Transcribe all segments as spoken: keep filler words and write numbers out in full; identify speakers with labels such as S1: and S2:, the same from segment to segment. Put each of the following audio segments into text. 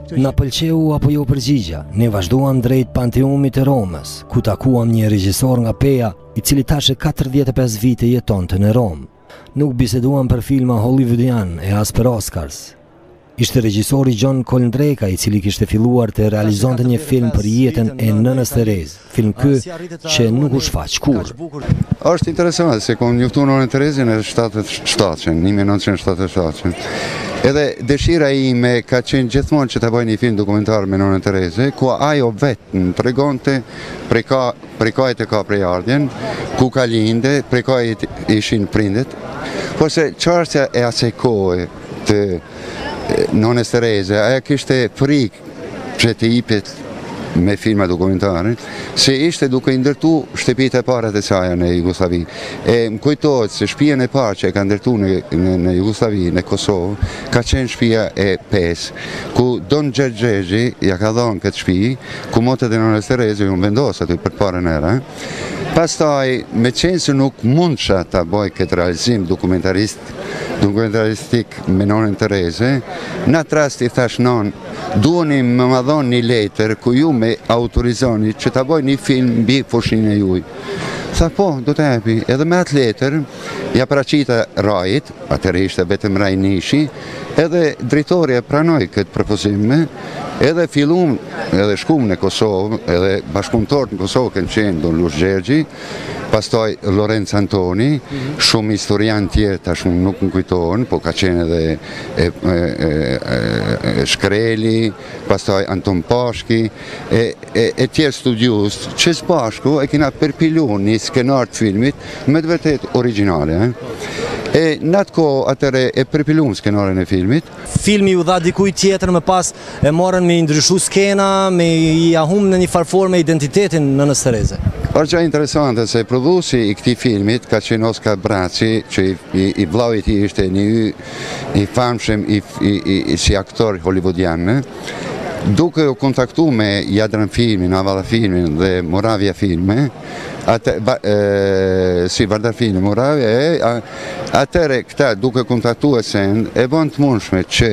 S1: Na pëlqeu apo jo përgjigja, ne vazhduam drejt Pantheonit të Romës, ku takuam një regjisor nga Peja, i cili tash e katërdhjetë e pesë vite jetonte në Romë. Nuk biseduam për filma hollywoodian e as për Oscars. Ishte regjisori Gjon Kolndrekaj, i cili kishte filluar të realizonte një film për jetën e nënës Theresa, film ky që nuk u shfaq kurrë.
S2: Është interesante se kom njoftuar nënën Theresën e shtatëdhjetë, një mijë e nëntëqind e shtatëdhjetë. Edhe dëshira ime ka qenë gjithmonë që të bëj një film dokumentar me nënën Therese, ku ajo vetë më tregonte prej kajt e ka prej ardhjen, ku ka linde, prej kajt ishin prindet. Por se çështja e asaj kohe të nënës Therese, aja kishte frikë që të jipet me filma dokumentare, se ishte duke ndërtu shtëpitë e para të saj në Jugosllavi. E më kujtohet se shtëpia e parë që e ka ndërtu në, në, në Jugosllavi, në Kosovë, ka qenë shtëpia e pesë, ku Don Gjergjeji ja ka dhënë këtë shtëpi, ku motet e nënës Therese ju vendos aty për parën era. Pastaj, me qenë se nuk mundsha ta bëj këtë realizim dokumentarist, dokumentaristik me nënën Therese, në atë rast i thash non, duheni më më dhoni një letër ku ju me autorizoni që ta bëj një film mbi fushinë e juaj. Tha po, do të japi. Edhe me atë letër, ja paraqita rajit, atëherë ishte vetëm raj nishi, edhe drejtori e pranoi këtë propozim, edhe fillum, edhe shkum në Kosovë, edhe bashkëpunëtorët në Kosovë kanë qenë Don Lush Gjergji, pastaj Lorenz Antoni, shumë historian tjerë tash nuk më kujtohen, po ka qenë edhe e, e, e, e, Shkreli, pastaj Anton Pashki, e, e, e tjerë studius, që së bashku e kena përpilu një skenar të filmit me të vërtet originale. Eh? E në atë kohë atëre e përpilum skenarën e filmit.
S1: Filmi u dha dikuj tjetër, më pas e morën me ndryshu skena, me i ahum në një farfor me identitetin nënës Therese.
S2: Është gjë interesante se prodhuesi i këtij filmit ka qenë Oskar Braci, që i, i, i vllau i tij ishte një i famshëm i, i, i, si aktor hollywoodian. Duke u kontaktu me Jadran Filmin, Avala Filmin dhe Moravia Filme, atë, ba, e, si Vardar Filmi, Moravia, e, atëre këta duke kontaktu e sen, e bënd të mundshme që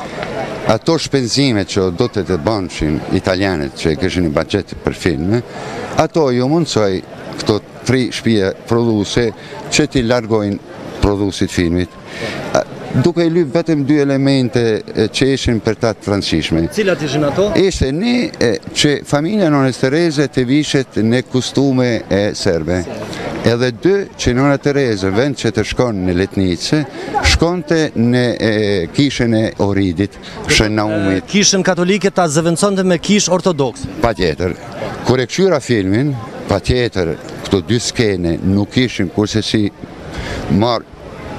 S2: ato shpenzime që do të të bënshin italianet që këshin një budget për film, ato ju mundsoj këto tri shtëpia prodhuese që ti largojnë prodhuesit filmit. Duke i lyp vetëm dy elemente që ishin për ta të rëndësishme.
S1: Cilat ishin ato?
S2: Ishte një që familja nënës Therese të vishet në kostume e serbe. Edhe dy që nëna Therese, vend që të shkon në Letnice, shkonte në e, kishën e Oridit, Shën Naumit.
S1: Kishën katolike ta zëvendësonte me kishë ortodokse.
S2: Pa tjetër. Kur e këshyra filmin, pa tjetër, këto dy skene nuk ishin kurse si marë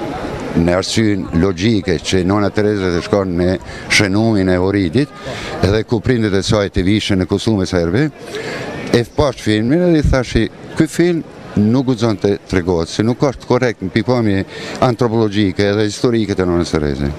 S2: në arsyen logjike që nëna Therese të shkon në shënumin e Oridit, edhe ku prindet e saj të vishën në kostume serbe, e pash filmin edhe i thashi, ky film nuk guxon të tregohet, se nuk është korrekt në pikpamje antropologjike edhe historike të nënës Therese.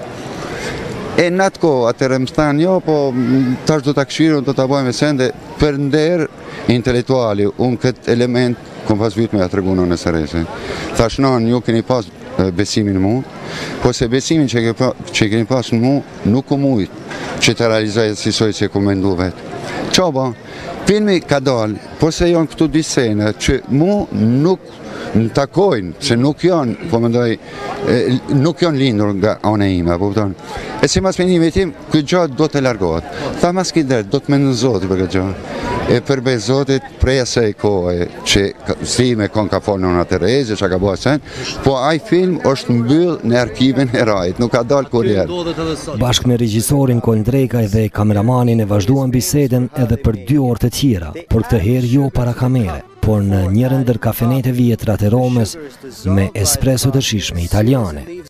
S2: E në atë kohë, atëherë më thanë, jo, po tash do ta këshirën, do ta bëjmë sende për nder intelektuali, unë këtë element kom pas vyt me ja tregu nënës Therese. Thash non, ju keni pas besimin në mu, po se besimin që, ke, që keni pas në mu, nuk u mujt që të realizoj si soj që ku mendu vetë. Qoba, filmi ka dalë, po se janë këtu dy sene që mu nuk në takojnë, se nuk janë, po mendoj, nuk janë lindur nga anë e ime, po pëton. E si mas menimi tim, këtë gjatë do të largohet. Tha mas ki dretë, do të mendën zotit për këtë gjatë. E përbe zotit prej asaj kohë që si me kon ka folë nëna Therese, që ka bëha sen, po aj film është mbyll në arkivin e rajit, nuk ka dalë kurrë.
S1: Bashkë me regjisorin Kolndrekaj dhe kameramanin e vazhduan biseden edhe për dy orë të tjera, por këtë herë jo para kamere, por në njërën ndër kafenete vjetra të Romës me espresso të shishme italiane.